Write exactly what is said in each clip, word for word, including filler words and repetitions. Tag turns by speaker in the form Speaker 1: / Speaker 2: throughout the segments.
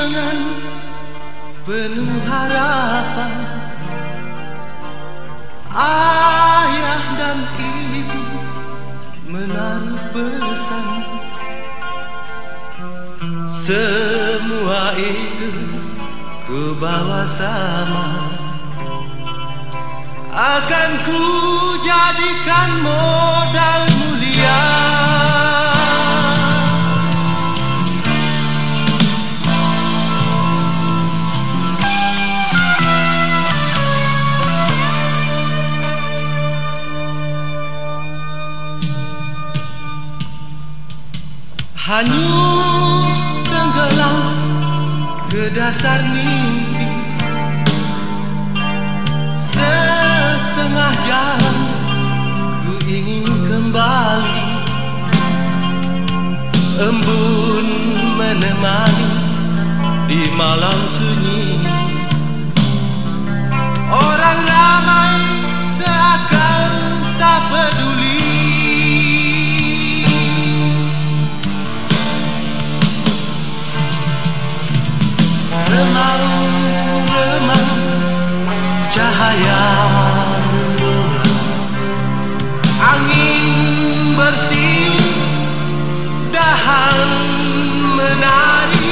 Speaker 1: dengan penuh harapan. Ayah dan ibu menaruh pesan, semua itu ku bawa sama. Akan ku jadikan modal mulia. Hanyut tenggelam ke dasar mimpi, setengah jalan ku ingin kembali. Embun menemani di malam sunyi, orang ramai seakan tak peduli. Remang-remang cahaya bulan, angin bersih, dahan menari.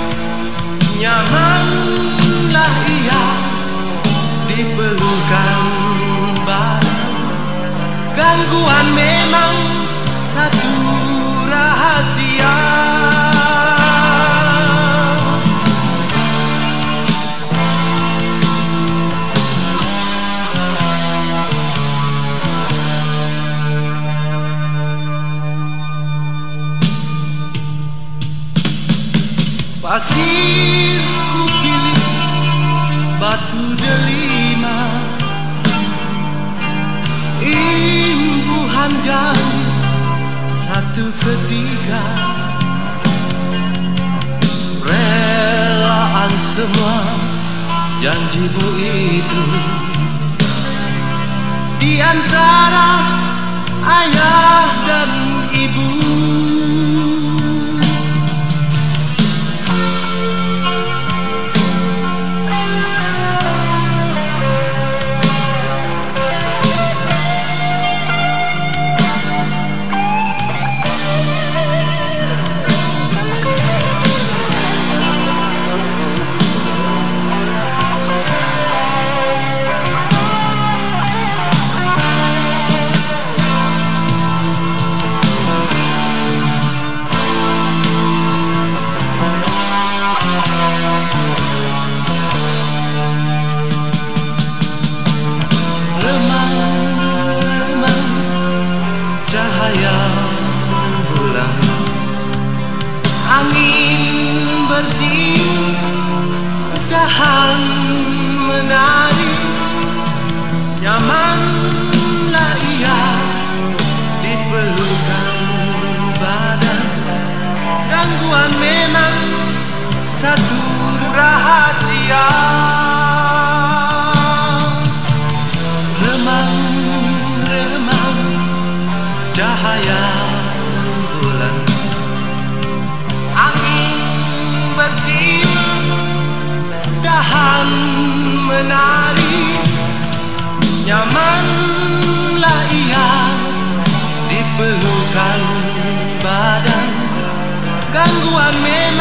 Speaker 1: Nyamanlah ia di pelukan badan. Gangguan memang satu rahasia. Pasir ku pilih, batu delima, imbuhan jauh satu ketiga. Relaan semua janjimu itu di antara ayah dan ibu. Cahaya bulan, angin bersih, dahan menari. Nyamanlah ia di pelukan badan. Gangguan memang satu rahasia. Remang-remang cahaya bulan, angin bersih, dahan menari. Nyamanlah ia di pelukan badan. Gangguan memang